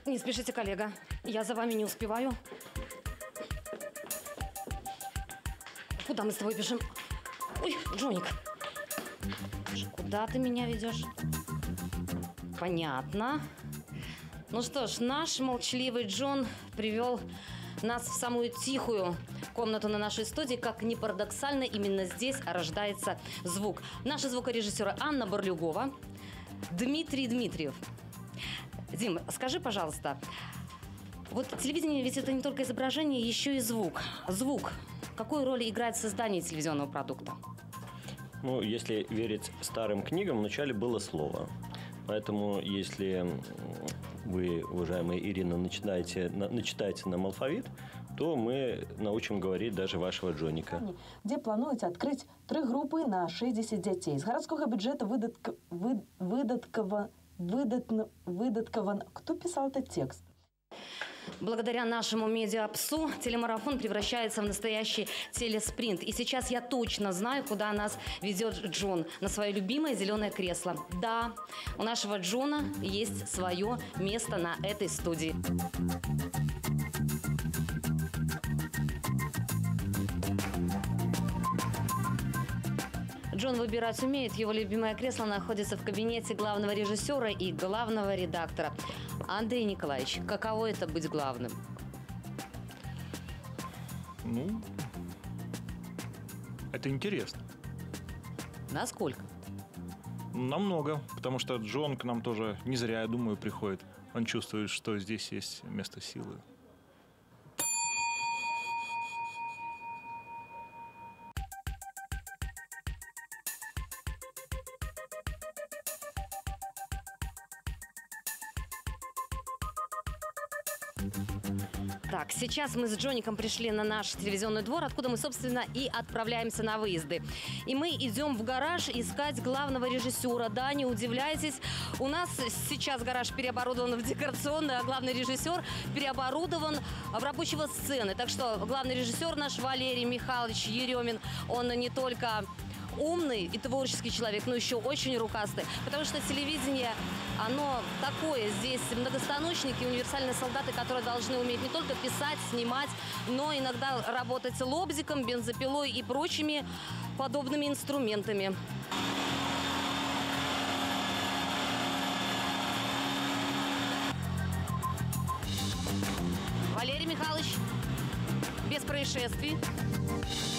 Не спешите, коллега. Я за вами не успеваю. Куда мы с тобой бежим? Ой, Джоник. Куда ты меня ведешь? Понятно. Ну что ж, наш молчаливый Джон привел нас в самую тихую комнату на нашей студии. Как ни парадоксально, именно здесь рождается звук. Наши звукорежиссеры Анна Борлюгова, Дмитрий Дмитриев. Дим, скажи, пожалуйста, вот телевидение ведь это не только изображение, еще и звук. Звук. Какую роль играет в создании телевизионного продукта? Ну, если верить старым книгам, вначале было слово. Поэтому, если вы, уважаемая Ирина, начитаете нам алфавит, то мы научим говорить даже вашего Джоника. Где планується открыть 3 группы на 60 детей. Из городского бюджета выдаткован... Кто писал этот текст? Благодаря нашему медиапсу телемарафон превращается в настоящий телеспринт. И сейчас я точно знаю, куда нас ведет Джон. На свое любимое зеленое кресло. Да, у нашего Джона есть свое место на этой студии. Джон выбирать умеет. Его любимое кресло находится в кабинете главного режиссера и главного редактора. Андрей Николаевич, каково это быть главным? Ну, это интересно. Насколько? Намного, потому что Джон к нам тоже не зря, я думаю, приходит. Он чувствует, что здесь есть место силы. Так, сейчас мы с Джоником пришли на наш телевизионный двор, откуда мы, собственно, и отправляемся на выезды. И мы идем в гараж искать главного режиссера. Да, не удивляйтесь, у нас сейчас гараж переоборудован в декорационный, а главный режиссер переоборудован в рабочего сцены. Так что главный режиссер наш Валерий Михайлович Еремин, он не только умный и творческий человек, но еще очень рукастый. Потому что телевидение, оно такое. Здесь многостаночники, универсальные солдаты, которые должны уметь не только писать, снимать, но иногда работать лобзиком, бензопилой и прочими подобными инструментами. Валерий Михайлович, без происшествий.